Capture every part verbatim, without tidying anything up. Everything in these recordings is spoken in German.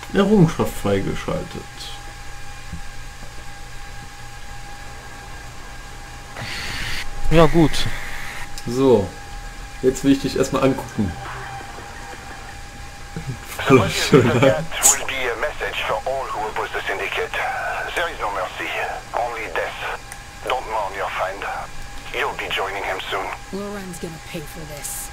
Errungenschaft freigeschaltet. Ja gut. So, jetzt will ich dich erstmal angucken. The budget of that will be a message for all who oppose the syndicate. There is no mercy, only death. Don't mourn your friend. You'll be joining him soon. Loren's gonna pay for this.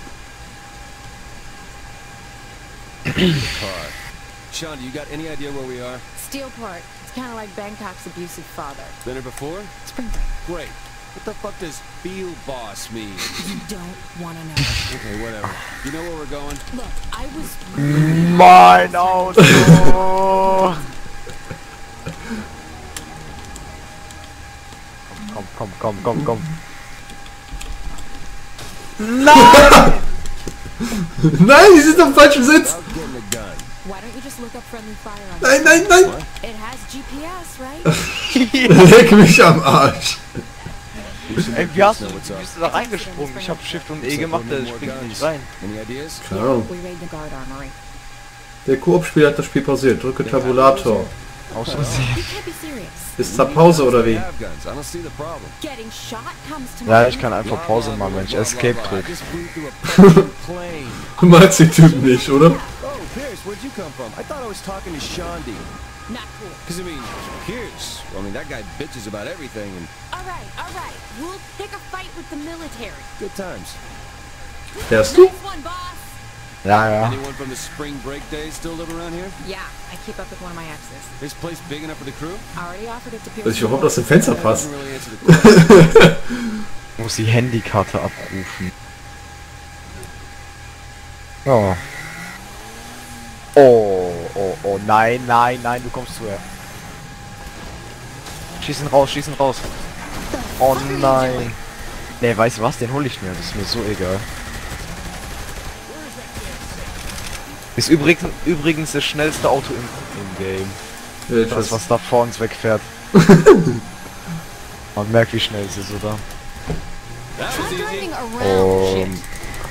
Car. Sean, do you got any idea where we are? Steelport. It's kind of like Bangkok's abusive father. Been here before? Spring break. Great. What the fuck does field boss mean? You don't want to know. Okay, whatever. You know where we're going? Look, I was... Mein Auto! Komm, komm, komm, komm, komm. Nein! Nein, die sind am falschen Sitz! Without getting a gun. Why don't you just look up friendly fire on Nein, nein, nein! It has G P S, right? Leck mich am Arsch! Ey, wie hast du, wie bist du da reingesprungen? Ich hab Shift und E gemacht, der springt nicht rein. Any ideas? Keine Ahnung. We raid the guard armory. Der Koop-Spieler hat das Spiel pausiert. Drücke Tabulator. Aus You Versehen. can't be serious. Ist da Pause oder wie? Have guns. I don't see the problem. Getting shot comes to Ja, mind. ich kann einfach Pause machen, wenn ich Escape I drücke. just flew through a Prussian plane. Du magst den Typen nicht, oder? Oh, Pierce, where'd you come from? I thought I was talking to Shondi. Not cool. Cause I mean, Pierce, well, I mean, that guy bitches about everything and Alright, alright. We'll pick a fight with the military. good times. Fährst du? Nice one, boss! Ja, ja. Anyone from the spring break days still live around here? Yeah, I keep up with one of my exes. This place big enough for the crew? Already offered it to Pierce. Dass ich überhaupt aus dem Fenster That passe. doesn't really answer the question. Muss die Handykarte abrufen. Oh. Oh, oh, oh, nein, nein, nein, du kommst zuerst. Schieß ihn raus, schieß ihn raus. Oh nein. Ne, weißt du was, den hol ich mir, das ist mir so egal. Ist übrigens, übrigens das schnellste Auto im, im Game. Das, Welches? was da vor uns wegfährt. Man merkt, wie schnell es ist, oder? That was Try easy. driving around Um. shit.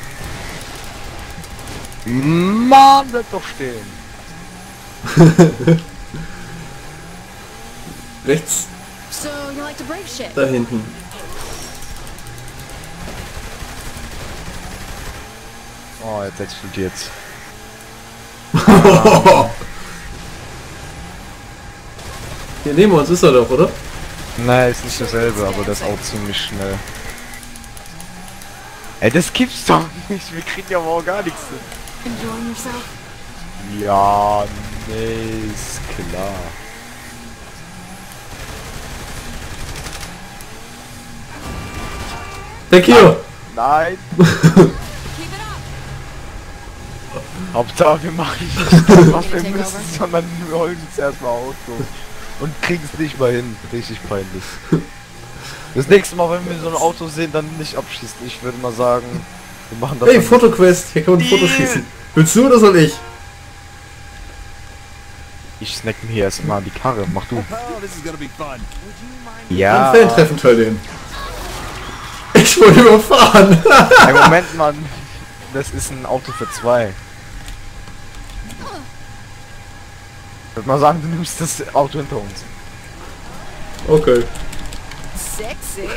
Mann, bleib doch stehen. Rechts, So, you like to break shit? da hinten. Oh, jetzt explodiert's. Hier neben uns ist er doch, oder? Nein, ist nicht dasselbe, aber das ist auch ziemlich schnell. Ey, das gibt's doch nicht. Wir kriegen ja aber auch gar nichts. Enjoying yourself? Ja, nee, ist klar. Weg hier! Nein. Keep it up! Hauptsache, wir machen nicht das, was wir müssen, sondern wir holen uns erstmal Auto. Und kriegen es nicht mal hin. Richtig peinlich. Das nächste Mal, wenn wir so ein Auto sehen, dann nicht abschießen. Ich würde mal sagen, wir machen das. Hey, dann- Fotoquest! Hier kann man ein Foto schießen. Willst du oder soll ich? Ich snack mir hier erstmal die Karre. Mach du. Oh, this is gonna be fun. Ja. Ein Fan-Treffen teilnehmen. Ich wurde überfahren! Hey, Moment, Mann. Das ist ein Auto für zwei. Ich würde mal sagen, du nimmst das Auto hinter uns. Okay. Sexy!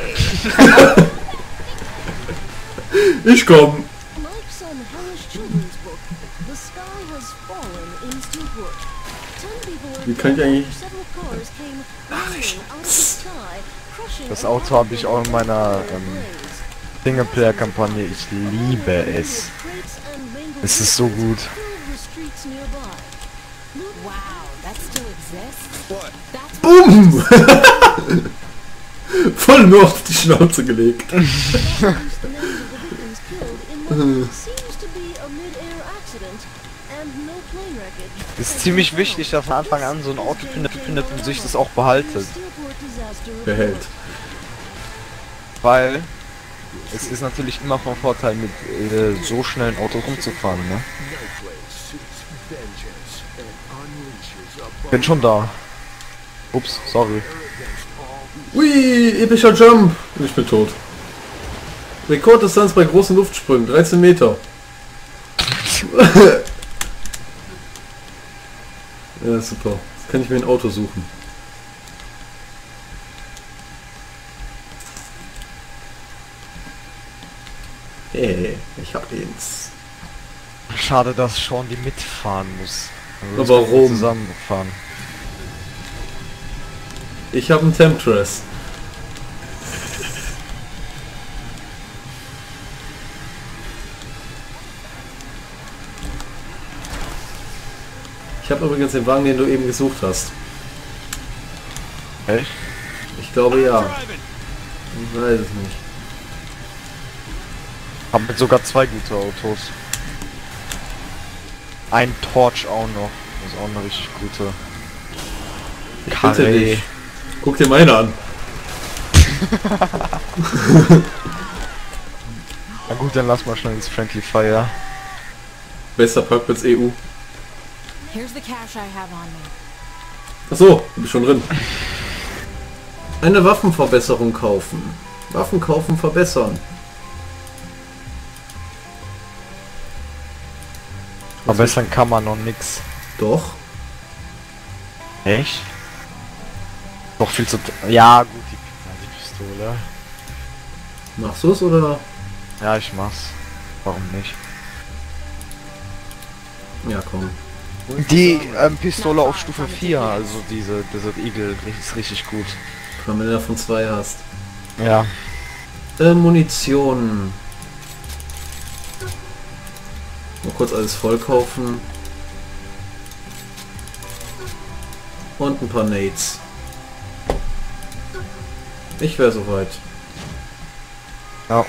Ich komm! Like some hellish children's book, the sky has fallen in Steelport. Ten people were Wie kann ich eigentlich... several cars came rolling out of the sky, crushing Das Auto habe ich auch in meiner ähm, Singleplayer-Kampagne. Ich liebe es. Es ist so gut. Wow, that still exists? What? That's Boom! Voll nur auf die Schnauze gelegt. Ist ziemlich wichtig, dass von Anfang an so ein Auto findet, findet und sich das auch behaltet. Behält. Weil es ist natürlich immer von Vorteil, mit äh, so schnellen Autos rumzufahren, ne? Bin schon da. Ups, sorry. Ui, epischer Jump! Ich bin tot. Rekorddistanz bei großen Luftsprüngen, dreizehn Meter. Ja, super. Jetzt kann ich mir ein Auto suchen. Hey, ich hab eins. Schade, dass Sean die mitfahren muss. Aber warum? Zusammengefahren. Ich habe einen Temptress. Ich habe übrigens den Wagen, den du eben gesucht hast. Echt? Ich glaube ja. Ich weiß es nicht. Hab mit sogar zwei gute Autos. Ein Torch auch noch. Das ist auch eine richtig gute. Ich bitte Karre. dich. Guck dir meine an. Na gut, dann lass mal schnell ins Friendly Fire. Bester Parkplatz E U. Here's the cash I have on me. Achso, du bist schon drin. Eine Waffenverbesserung kaufen. Waffen kaufen, verbessern. Verbessern kann man noch nix. Doch. Echt? Doch viel zu... Ja gut, die, die Pistole. Machst du es oder? Ja, ich mach's. Warum nicht? Ja, komm. Die ähm, Pistole auf Stufe vier, also diese Desert Eagle, ist richtig gut. Wenn du davon zwei hast. Ja. Äh, Munition. Mal kurz alles voll kaufen. Und ein paar Nades. Ich wäre soweit. Ja.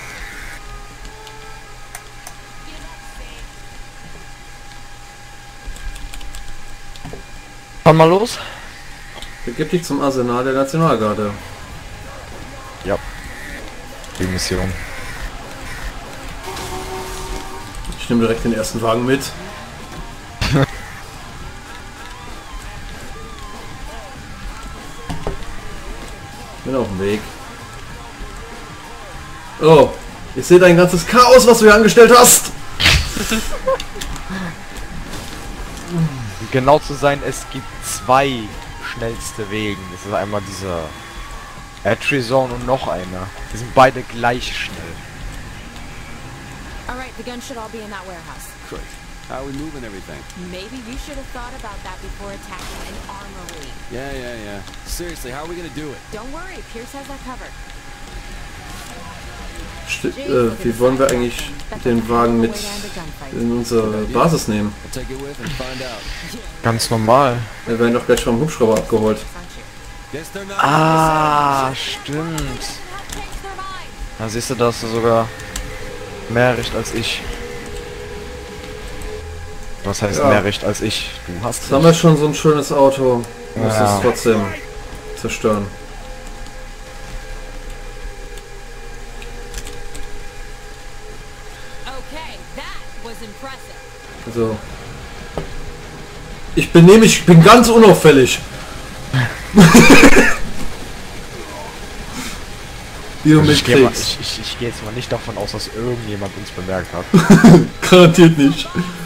Fahren mal los? Begib dich zum Arsenal der Nationalgarde. Ja. Die Mission. Ich nehme direkt den ersten Wagen mit. Bin auf dem Weg. Oh, ich sehe dein ganzes Chaos, was du hier angestellt hast. Um genau zu sein, es gibt zwei schnellste Wegen. Das ist einmal dieser Entry Zone und noch einer. Die sind beide gleich schnell. All right, the guns should all be in that warehouse. Great. How are we moving everything? Maybe you should have thought about that before attacking an armory. Yeah, yeah, yeah. Seriously, how are we gonna do it? Don't worry, Pierce has that covered. St äh, wie wollen wir eigentlich den Wagen mit in unsere Basis nehmen? I'll take it with and find out. Ganz normal. Wir werden doch gleich vom Hubschrauber abgeholt. Guess they're not. Ah, stimmt. Da siehst du, dass du sogar mehr Recht als ich. Was heißt Ja. mehr Recht als ich? Du hast Jetzt haben wir schon so ein schönes Auto. Muss Ja. es trotzdem zerstören. Okay, that was impressive. Also. Ich bin nämlich, ich bin ganz unauffällig. Wie du mich ich gehe kriegst. ich, ich, ich geh jetzt mal nicht davon aus, dass irgendjemand uns bemerkt hat. Garantiert nicht.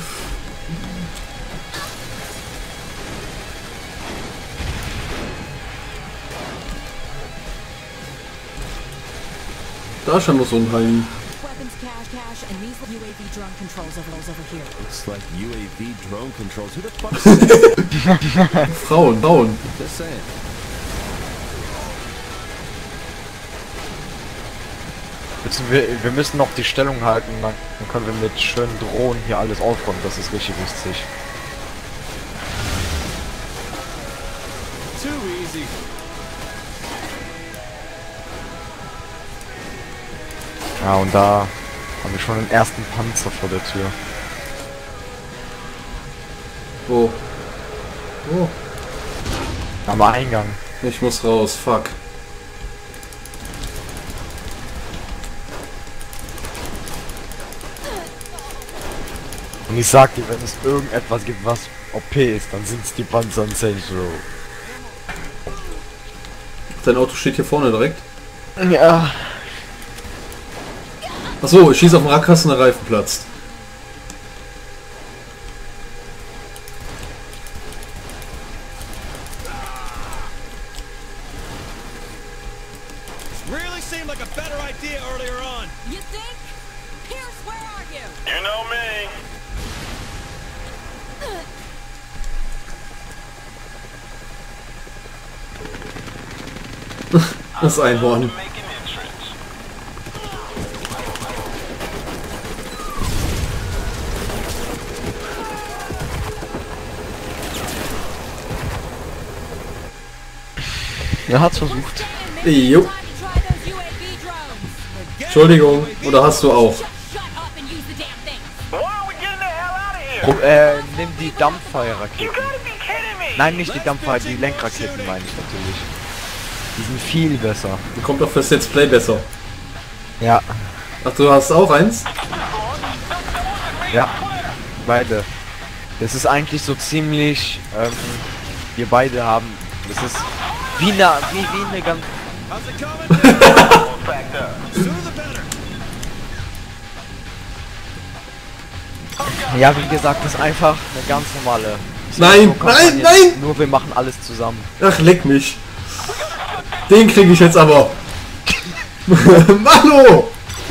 Da schon noch so ein Heim. Weapons cache, cache, and these U A V drone controls over those over here. Looks like U A V drone controls. Who the fuck is that? Frauen, Frauen. Just saying. Jetzt, wir, wir müssen noch die Stellung halten, dann, dann können wir mit schönen Drohnen hier alles aufräumen. Das ist richtig wichtig. Too easy. Ja, und da haben wir schon den ersten Panzer vor der Tür. Wo? Wo? Am Eingang. Ich muss raus, fuck. Und ich sag dir, wenn es irgendetwas gibt, was O P ist, dann sind es die Panzer in Saints Row. Dein Auto steht hier vorne direkt. Ja. Achso, ich schieße auf den Radkasten, der Reifen platzt. Das Einhorn. Er hat's versucht. Jo. Entschuldigung, oder hast du auch? Pro äh, nimm die Dampffeuerraketen. Nein, nicht die Dampffeuer, die Lenkraketen meine ich natürlich. Die sind viel besser. Kommt doch fürs Let's Play besser. Ja. Ach, du hast auch eins? Ja. Beide. Das ist eigentlich so ziemlich, ähm, wir beide haben, das ist wie eine, wie, wie eine ganz... Ja, wie gesagt, das ist einfach eine ganz normale... Nein, So nein, jetzt, nein! Nur wir machen alles zusammen. Ach, leck mich. Den kriege ich jetzt aber. Mano!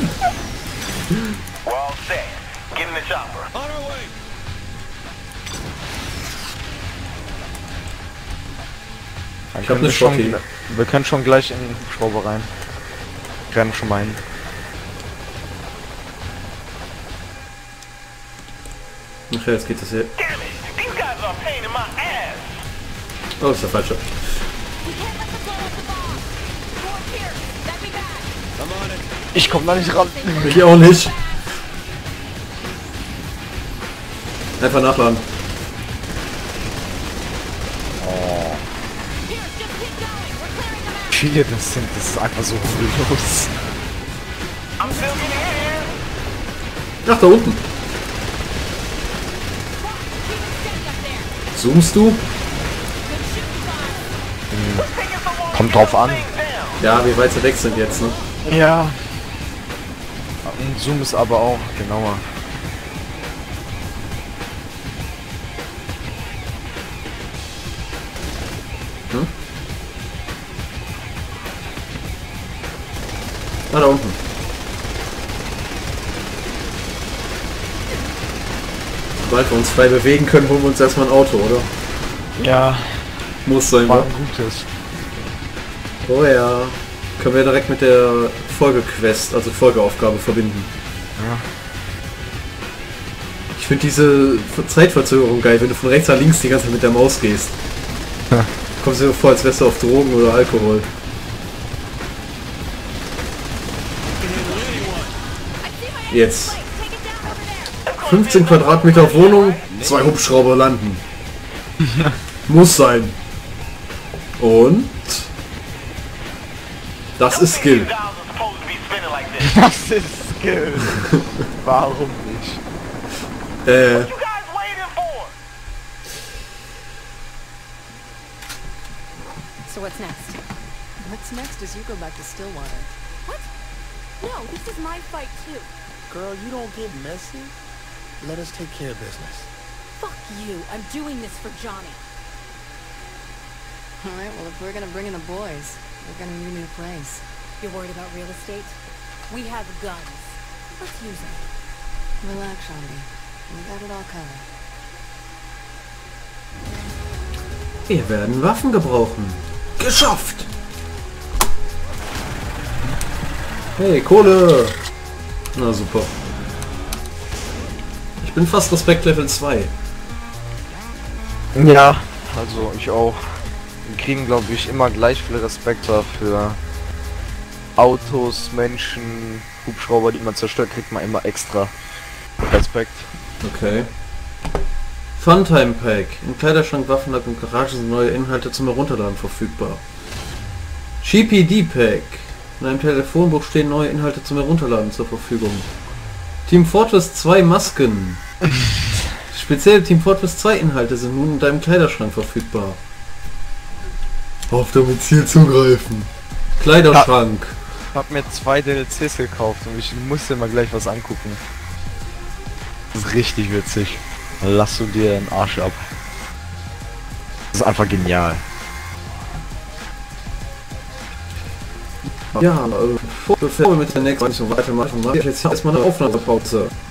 Dann Ich hab können wir eine schon, Schotty. wir können schon gleich in den Hubschrauber rein. Rennen schon mal hin. Ach ja, jetzt geht das hier. Oh, ist der falsche. Ich komm da nicht ran. Ich auch nicht. Einfach nachladen. Viele das sind, das ist einfach so los. Ach, da unten. Zoomst du? Kommt drauf an. Ja, wie weit sie weg sind jetzt, ne? Ja. Und Zoom ist aber auch genauer. Hm? Ah, da unten. Sobald wir uns frei bewegen können, holen wir uns erstmal ein Auto, oder? Ja. Muss sein, War wa? ein gutes. Oh ja. Können wir direkt mit der Folgequest, also Folgeaufgabe verbinden. Ja. Ich finde diese Zeitverzögerung geil, wenn du von rechts nach links die ganze Zeit mit der Maus gehst. Ja. Kommst du dir vor, als wärst du auf Drogen oder Alkohol. Jetzt. fünfzehn Quadratmeter Wohnung, zwei Hubschrauber landen. Muss sein. Und? Das ist Skill. Das ist Skill. Warum nicht? Äh. So what's next? What's next is you go back to Stillwater. What? No, this is my fight too. Girl, you don't get messy. Let us take care of business. Fuck you. I'm doing this for Johnny. Alright, well if we're gonna bring in the boys, we're gonna need a new place. You're worried about real estate? We have guns. Let's use them. Relax, Shandy. We got it all covered. Wir werden Waffen gebrauchen. Geschafft! Hey, Kohle! Na super. Ich bin fast Respekt Level zwei. Ja, also ich auch. Wir kriegen, glaube ich, immer gleich viel Respekt für Autos, Menschen, Hubschrauber, die man zerstört, kriegt man immer extra Respekt. Okay. Funtime Pack. Im Kleiderschrank, Waffenlack und Garage sind neue Inhalte zum Herunterladen verfügbar. G P D Pack. In einem Telefonbuch stehen neue Inhalte zum Herunterladen zur Verfügung. Team Fortress zwei Masken. Spezielle Team Fortress zwei Inhalte sind nun in deinem Kleiderschrank verfügbar. Auf Domizil zugreifen. Kleiderschrank. Ich hab mir zwei D L Cs gekauft und ich musste mal gleich was angucken. Das ist richtig witzig. Lass du dir den Arsch ab. Das ist einfach genial. Ja, äh, bevor wir mit der nächsten weitermachen, mache ich jetzt erstmal eine Aufnahmepause.